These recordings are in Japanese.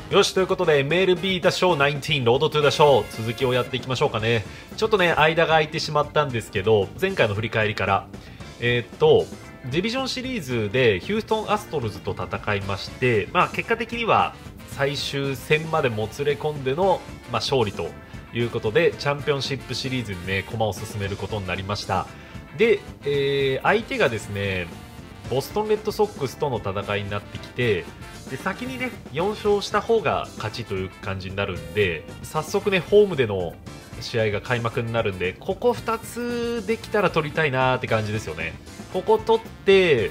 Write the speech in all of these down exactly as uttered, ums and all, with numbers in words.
よし、ということで エムエルビー The Show ナインティーンロードトゥ The Show 続きをやっていきましょうかね。ちょっとね間が空いてしまったんですけど、前回の振り返りからえー、っとディビジョンシリーズでヒューストンアストロズと戦いまして、まあ、結果的には最終戦までもつれ込んでの、まあ、勝利ということでチャンピオンシップシリーズにね駒を進めることになりました。で、えー、相手がですねボストンレッドソックスとの戦いになってきて、で先にねよん勝した方が勝ちという感じになるんで、早速ねホームでの試合が開幕になるんで、ここふたつできたら取りたいなーって感じですよね。ここ取って、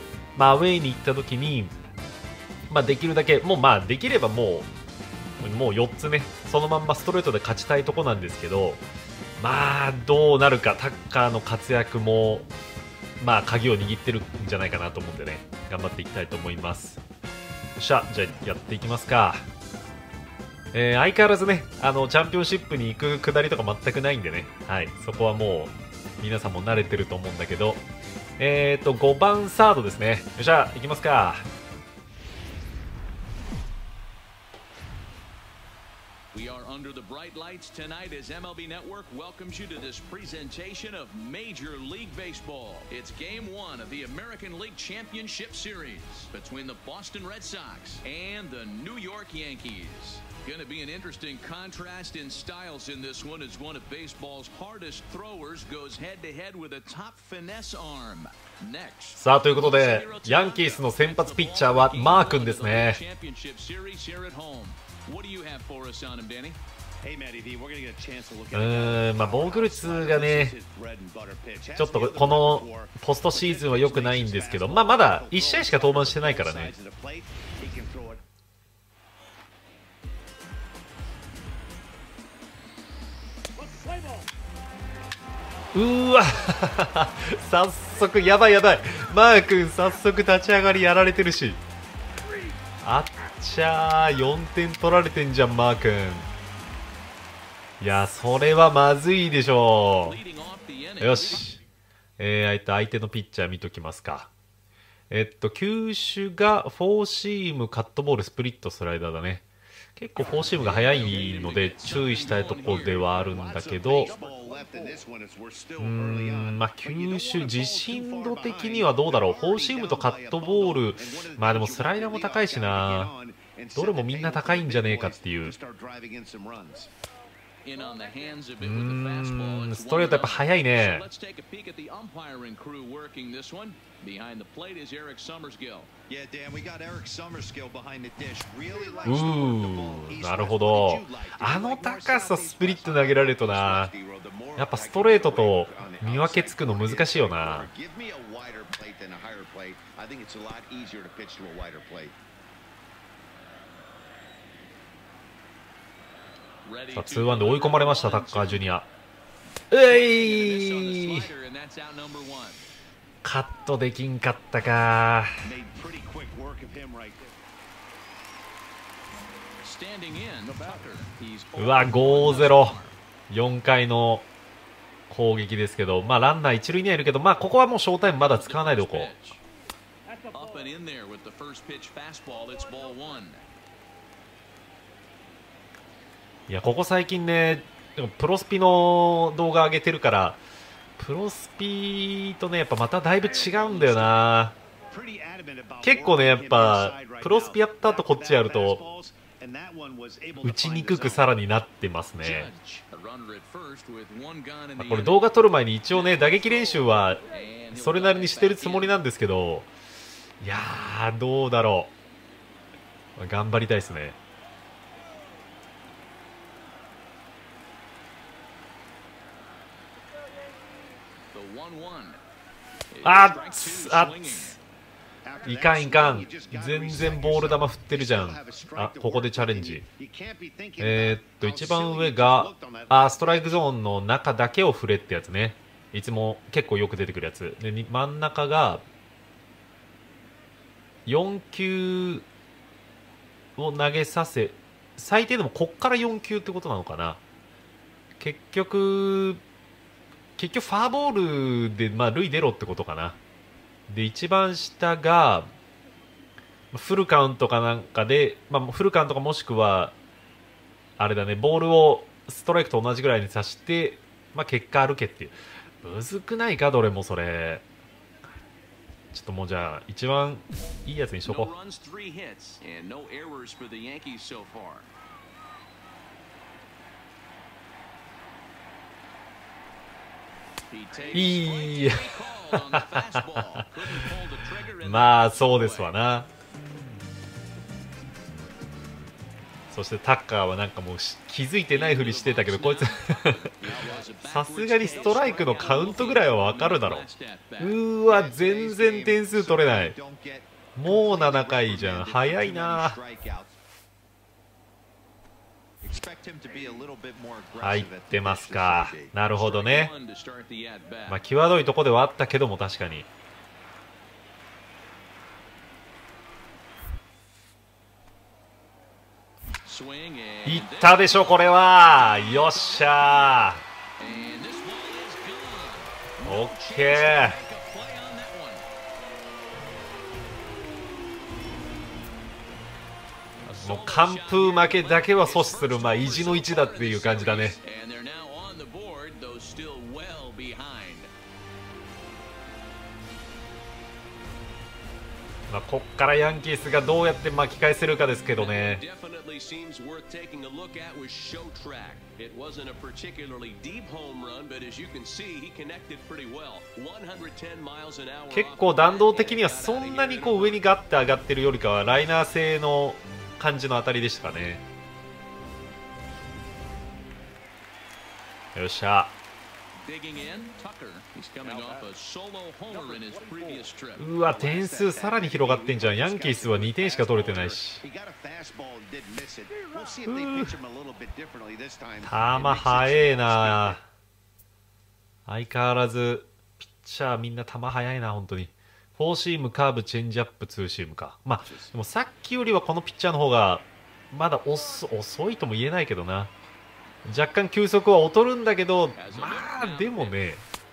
まあ、アウェイに行った時に、まあ、できるだけもうまあできればもうもうよっつねそのまんまストレートで勝ちたいとこなんですけど、まあどうなるか、タッカーの活躍もまあ鍵を握ってるんじゃないかなと思ってね頑張っていきたいと思います。よっしゃ、じゃあやっていきますか。えー、相変わらずねあのチャンピオンシップに行くくだりとか全くないんでね、はい、そこはもう皆さんも慣れてると思うんだけど、えーとごばんサードですね。よっしゃ行きますか。 We are under the bright lights tonight as M L B Network welcomes you to this presentation of Major League Baseball. It's game one of the American League Championship Series between the Boston Red Sox and the New York Yankees. Going to be an interesting contrast in styles in this one as one of baseball's hardest throwers goes head to head with a top finesse arm. Next. さあということでヤンキースの先発ピッチャーはマー君ですね。 What do you have for us on him, Danny? うーん、まあ防御率がねちょっとこのポストシーズンは良くないんですけど、まあまだいち試合しか登板してないからね。うーわ早速やばいやばい、マー君早速立ち上がりやられてるし、あっちゃーよんてん取られてんじゃんマー君。いやそれはまずいでしょう。よし、えー、相手のピッチャー見ときますか。えっと球種がフォーシーム、カットボール、スプリット、スライダーだね。結構フォーシームが速いので注意したいところではあるんだけど、うーんまあ球種自信度的にはどうだろう。フォーシームとカットボール、まあでもスライダーも高いしな、どれもみんな高いんじゃねえかっていう。うーんストレートやっぱ速いね。うーなるほど、あの高さスプリット投げられるとな、やっぱストレートと見分けつくの難しいよな。さあツーワンで追い込まれましたタッカージュニア。ういカットできんかったか。うわ ごたいゼロ、 よんかいの攻撃ですけど、まあランナー一塁にはいるけど、まあここはもうショータイムまだ使わないでおこう。いやここ最近ねでもプロスピの動画上げてるから、プロスピとねやっぱまただいぶ違うんだよな。結構ねやっぱプロスピやった後こっちやると打ちにくくさらになってますね。まあこれ動画撮る前に一応ね打撃練習はそれなりにしてるつもりなんですけど、いやーどうだろう、頑張りたいですね。あっつあっついかんいかん、全然ボール球振ってるじゃん。あここでチャレンジ。えー、っと一番上があストライクゾーンの中だけを振れってやつね。いつも結構よく出てくるやつで、真ん中がよん球を投げさせ、最低でもこっからよん球ってことなのかな。結局結局ファーボールで、まあ、塁出ろってことかな。で一番下がフルカウントかなんかで、まあ、フルカウントかもしくはあれだね、ボールをストライクと同じぐらいに刺して、まあ、結果歩けっていう。むずくないかどれもそれ。ちょっともうじゃあ一番いいやつにしとこう。いいまあそうですわな。そしてタッカーはなんかもう気づいてないふりしてたけど、こいつさすがにストライクのカウントぐらいはわかるだろう。うーわ全然点数取れない。もうななかいじゃん。早いな。入ってますか。なるほどね。まあ際どいとこではあったけども、確かにいったでしょこれは。よっしゃー、オッケー。もう完封負けだけは阻止する、まあ意地の一だっていう感じだね。まあ、こっからヤンキースがどうやって巻き返せるかですけどね。結構弾道的にはそんなにこう上にガッて上がってるよりかはライナー性の感じの当たりでしたかね。よっしゃ。うわ点数さらに広がってんじゃん。ヤンキースはにてんしか取れてないし。球速えな。相変わらずピッチャーみんな球速いな本当に。フォーシーム、カーブ、チェンジアップ、ツーシームか。まあでもさっきよりはこのピッチャーの方がまだ遅遅いとも言えないけどな。若干球速は劣るんだけど、まあでもね。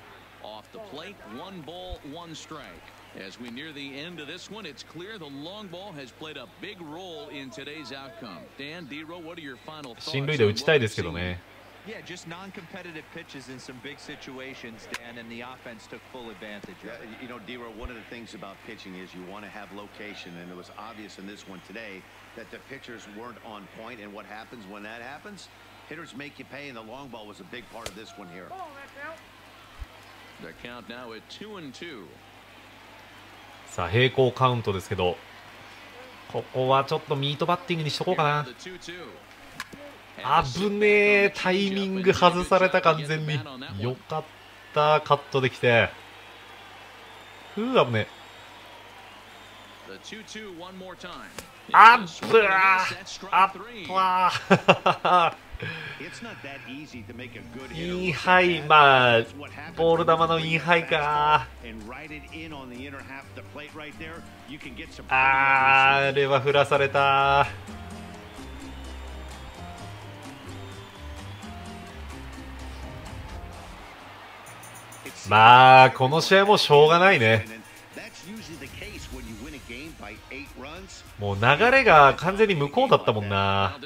進塁打打ちたいですけどね。 Yeah, just non-competitive pitches in some big situations, Dan, and the offense took full advantage. Yeah, you know, D-Row, one of the things about pitching is you want to have location, and it was obvious in this one today that the pitchers weren't on point, and what happens when that happens? Hitters make you pay, and the long ball was a big part of this one here. The count now at two and two. さあ平行カウントですけど、ここはちょっとミートバッティングにしとこうかな。危ねえ、タイミング外された完全に。よかったカットできて。うー危ねえ。あっぶーあっわーインハイ、まあボール球のインハイか。あーあれは振らされた。まあこの試合もしょうがないね。もう流れが完全に向こうだったもんな。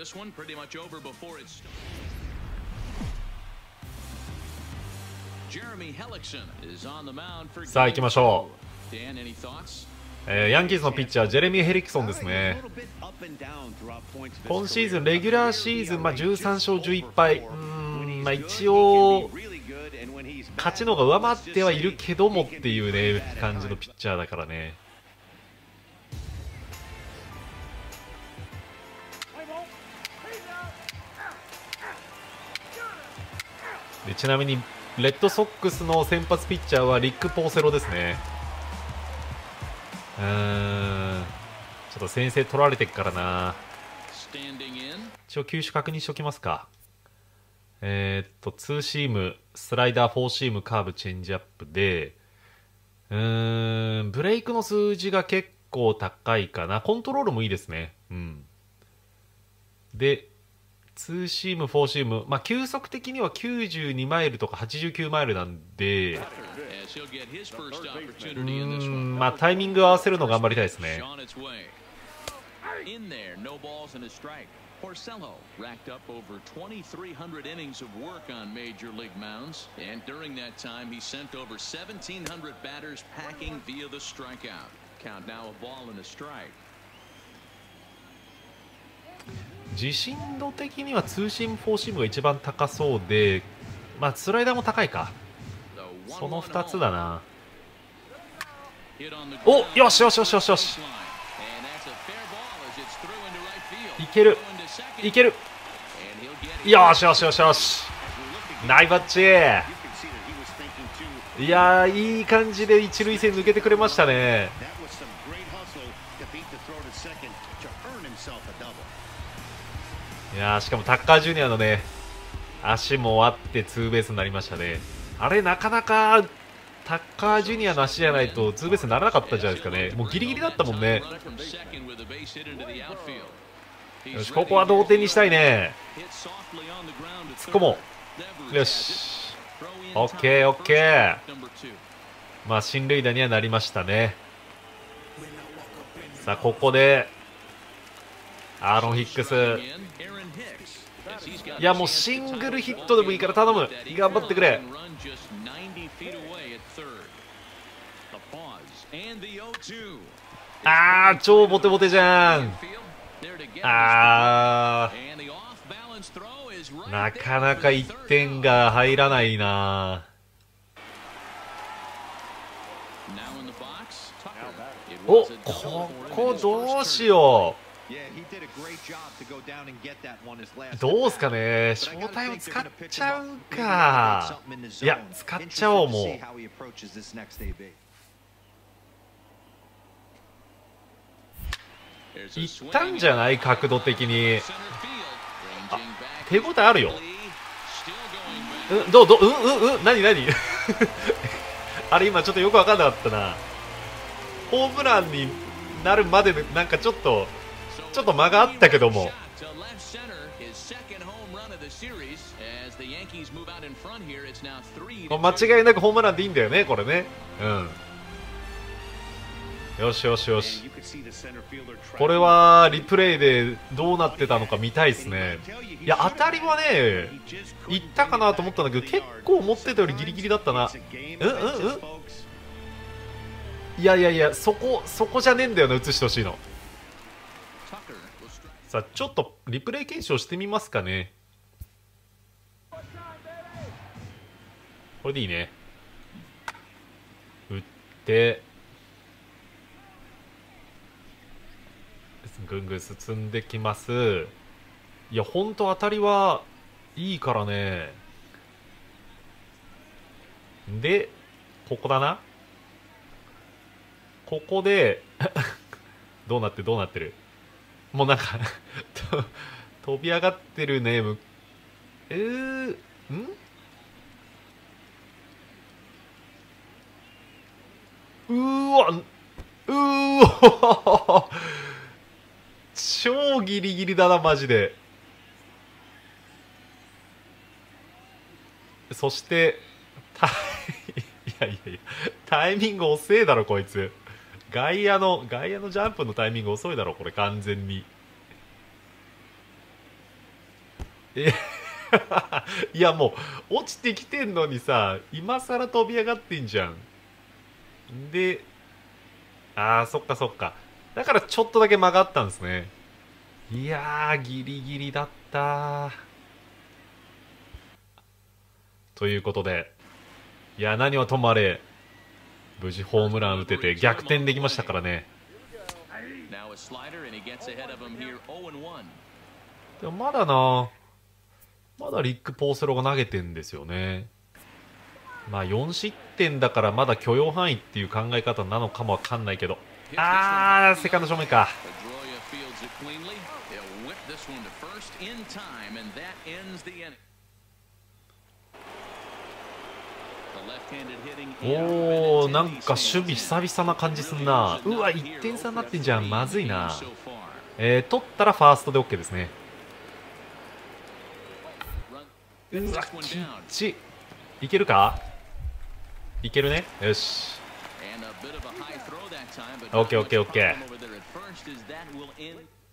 さあ行きましょう。えー、ヤンキースのピッチャージェレミー・ヘリクソンですね。今シーズンレギュラーシーズン、まあ、じゅうさんしょうじゅういっぱい。うーん、まあ、一応勝ちの方が上回ってはいるけどもっていうね感じのピッチャーだからね。でちなみにレッドソックスの先発ピッチャーはリック・ポーセロですね。うーんちょっと先制取られてっからな。一応球種確認しておきますか。えー、っとツーシーム、スライダー、フォーシーム、カーブ、チェンジアップで、うーんブレイクの数字が結構高いかな。コントロールもいいですね。うんでツーシーム、フォーシーム、まあ球速的にはきゅうじゅうにマイルとかはちじゅうきゅうマイルなんで、うーんまあタイミング合わせるの頑張りたいですね。 In there, no balls and a strike. Porcello racked up over twenty-three hundred innings of work on major league mounds, and during that time he sent over seventeen hundred batters packing via the strikeout. Count now a ball and a strike. 自信度的にはツーシームフォーシームが一番高そうで、まあスライダーも高いか。そのふたつだな。お、よしよしよしよしよし、いけるいける、よしよしよしよし、ナイバッチ、いやー、いい感じで一塁線抜けてくれましたね。いやー、しかもタッカージュニアのね足もあってツーベースになりましたね。あれなかなかタッカージュニアの足じゃないとツーベースにならなかったんじゃないですかね。もうギリギリだったもんね。よし、ここは同点にしたいね。突っ込もう。よし、オッケーオッケー。まあ進塁打にはなりましたね。さあここでアーロン・ヒックス、いやもうシングルヒットでもいいから頼む、頑張ってくれ。あー、超ボテボテじゃん。あー、なかなかいってんが入らないな。お、ここどうしよう。どうすかね、ショータイム使っちゃうか。いや、使っちゃおう。もういったんじゃない、角度的に。あ、手応えあるよ。うん、どうどう、うんうんうん、何何あれ今ちょっとよく分かんなかったな。ホームランになるまでなんかちょっとちょっと間があったけども、間違いなくホームランでいいんだよね、これね。うん、よしよしよし、これはリプレイでどうなってたのか見たいですね。いや、当たりはねいったかなと思ったんだけど、結構思ってたよりギリギリだったな。うんうんうん、いやいやいや、そこそこじゃねえんだよな、映してほしいの。さあちょっとリプレイ検証してみますかね。これでいいね。打ってぐんぐん進んできます。いやほんと当たりはいいからね。でここだな、ここでどうなってるどうなってる、もうなんか飛び上がってるね。えー、んうーわうーわ超ギリギリだなマジで。そしてタイいやいやいや、タイミング遅えだろこいつ。外野の外野のジャンプのタイミング遅いだろこれ完全に。えいやもう落ちてきてんのにさ、今更飛び上がってんじゃん。で、あーそっかそっか、だからちょっとだけ曲がったんですね。いやーギリギリだったということで、いや何はともあれ無事ホームラン打てて逆転できましたからね。でもまだな、まだリック・ポーセロが投げてんですよね。まあよん失点だからまだ許容範囲っていう考え方なのかもわかんないけど、あーセカンド正面か。おー、なんか守備久々な感じすんな。うわいってん差になってんじゃん、まずいな。えー、取ったらファーストで OK ですね。うわきっち、いけるか、いけるね、よし OK OK OK。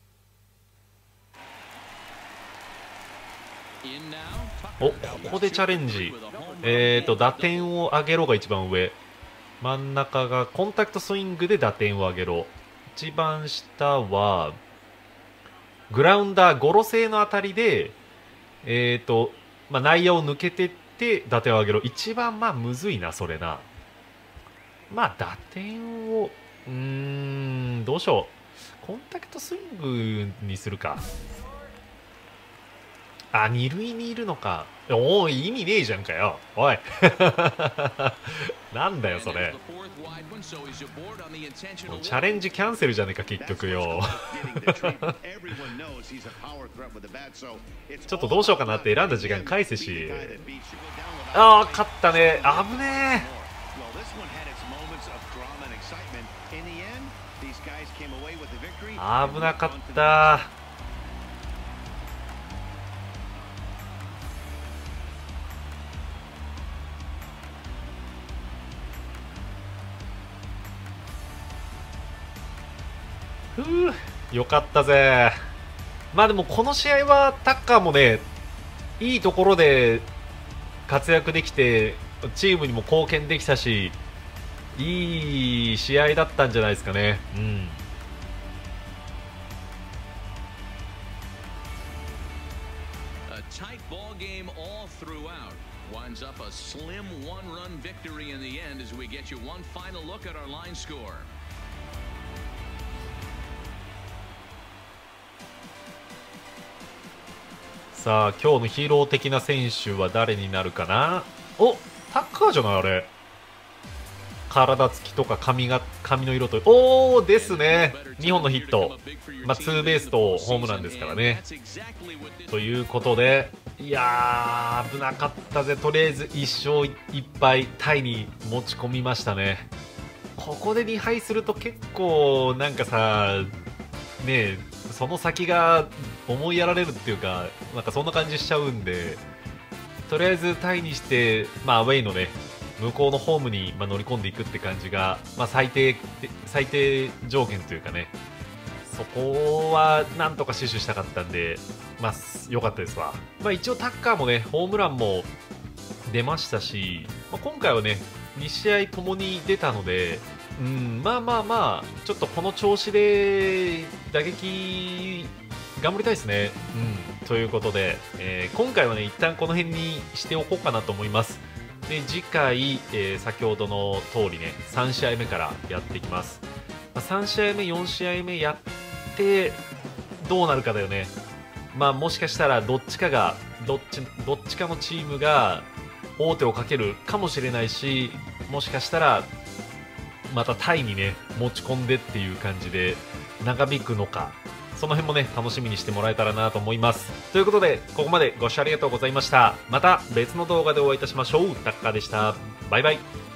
お、ここでチャレンジ。えーと打点を上げろが一番上、真ん中がコンタクトスイングで打点を上げろ、一番下はグラウンダーゴロ製の当たりで、えーとまあ、内野を抜けてって打点を上げろ。一番まあむずいなそれな。まあ打点をうーんどうしよう、コンタクトスイングにするか。あ、二塁にいるのか。おお、意味ねえじゃんかよ、おいなんだよそれ。チャレンジキャンセルじゃねえか結局よちょっとどうしようかなって選んだ時間返せし。ああ、勝ったね。危ねえ、危なかった。ふう、よかったぜ。まあでもこの試合はタッカーもね、いいところで活躍できてチームにも貢献できたし、いい試合だったんじゃないですかね。うん。 Winds up a slim one-run victory in the end as we get you one final look at our line score. さあ今日のヒーロー的な選手は誰になるかな。お、タッカーじゃないあれ。体つきとか髪が髪の色と、おおですね。にほんのヒット、まあ、ツーベースとホームランですからね。ということで、いやー危なかったぜ。とりあえずいっしょういっぱいタイに持ち込みましたね。ここでにはいすると結構なんかさねえ、その先が思いやられるっていうか、なんかそんな感じしちゃうんで、とりあえずタイにして、まあ、アウェイのね向こうのホームにまあ乗り込んでいくって感じが、まあ、最低最低条件というかね、そこはなんとか死守したかったんで、まあ良かったですわ。まあ、一応タッカーもねホームランも出ましたし、まあ、今回はねに試合ともに出たので、うん、まあまあまあちょっとこの調子で打撃頑張りたいですね。うん、ということで、えー、今回はね一旦この辺にしておこうかなと思います。で次回、えー、先ほどの通りねさん試合目からやっていきます。まあ、さん試合目よん試合目やってどうなるかだよね。まあもしかしたらどっちかがどっちどっちかのチームが王手をかけるかもしれないし、もしかしたらまたタイにね持ち込んでっていう感じで長引くのか、その辺もね楽しみにしてもらえたらなと思います。ということでここまでご視聴ありがとうございました。また別の動画でお会いいたしましょう。タッカーでした。バイバイ。